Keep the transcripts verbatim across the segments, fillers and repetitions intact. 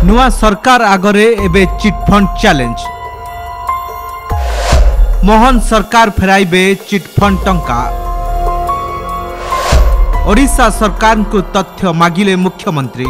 नुआ सरकार आगरे एबे चिटफंड चैलेंज। मोहन सरकार फेराइबे चिटफंड टंका। ओडिशा सरकार को तथ्य मागिले मुख्यमंत्री।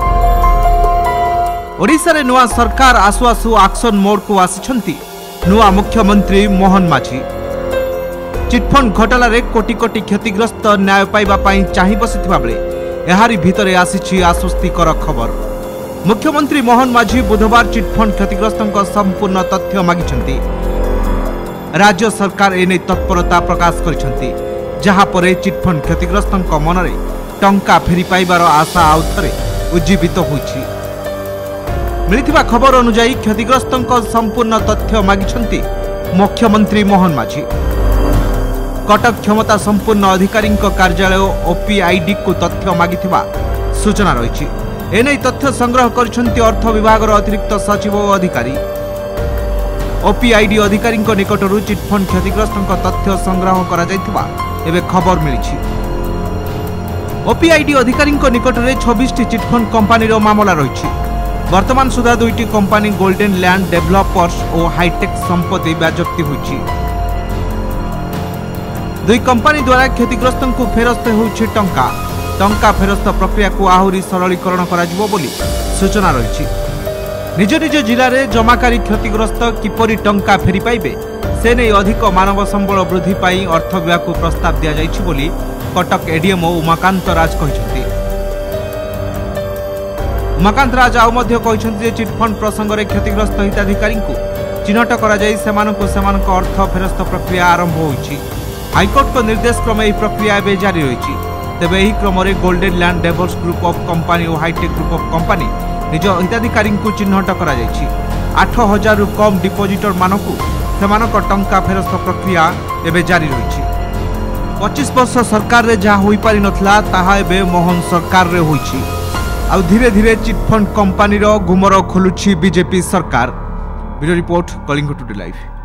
ओडिशा रे नुआ सरकार आसु आसु एक्शन मोड को आसिछंती नुआ मुख्यमंत्री मोहन माझी। चिटफंड घोटाला रे कोटी कोटी क्षतिग्रस्त न्याय पाइबा पाई चाहि बसिथिबा बेले एहारी भितरे आसिछि आश्वस्तिकर खबर। मुख्यमंत्री मोहन माझी बुधवार चिटफंड क्षतिग्रस्तों संपूर्ण तथ्य मागिछंती। राज्य सरकार एने तत्परता प्रकाश करिछंती, जहाँ परे चिटफंड क्षतिग्रस्तों मनरे टंका फेरी पाइबार आशा आउ थरे उज्जीवित होइछि। मिलिथिबा खबर अनुसार क्षतिग्रस्तों संपूर्ण तथ्य मागिछंती मुख्यमंत्री मोहन माझी। कटक क्षमता संपूर्ण अधिकारी कार्यालय ओपीआईडी को तथ्य मागिथिबा सूचना रही। एने तथ्य संग्रह करिसेंती अर्थ विभाग अतिरिक्त सचिव और अधिकारी। ओपीआईडी अधिकारी निकटरू चिटफंड क्षतिग्रस्तों तथ्य संग्रह करा जायथिबा एबे खबर मिली। ओपीआईडी अधिकारी निकट में छब्बीस टी चिटफंड कंपानी मामला रही। वर्तमान सुधा दुईटी कंपानी गोल्डन लैंड डेभलपर्स और हाईटेक संपत्ति बाजप्ती होइछि। दुई कंपानी द्वारा क्षतिग्रस्तों को फेरस्त होइछि टंका। टंका फेरस्त प्रक्रिया को आहुरी सरलीकरण करा जिवो बोली सूचना रही। निज निज जिले में जमाकारी क्षतिग्रस्त किपरि टंका फेरी पाइबे से नहीं अधिक मानव संबल वृद्धि पाई अर्थ विभाग को प्रस्ताव दिया जाइछि बोली कटक एडीएम उमाकांत राज कहिसेंती। उमाकांत राज आउ मध्य कहिसेंती जे चिटफंड प्रसंग में क्षतिग्रस्त हिताधिकारी को चिन्हट करा जाई सेमानकु सेमानक अर्थ फेरस्त प्रक्रिया आरंभ होइछि। हाईकोर्ट को निर्देश क्रमे यह प्रक्रिया एवं जारी रही। तेबे यही क्रम में golden land developers group of company और हाईटेक ग्रुप ऑफ कंपानी निज हिताधिकारी को चिन्हट करा जाइछि। आठ हजार रु कम डिपोजिटर मानकु सेमानक टंका फेरस्त प्रक्रिया एवं जारी रही। पच्चीस वर्ष सरकार रे जहाँ होई पारि नथला ताहा एबे मोहन सरकार रे होइछि। आ धीरे धीरे चिटफंड कंपानी रो गुमर खोलुछि बीजेपी सरकार। Bureau report Kalinga today live.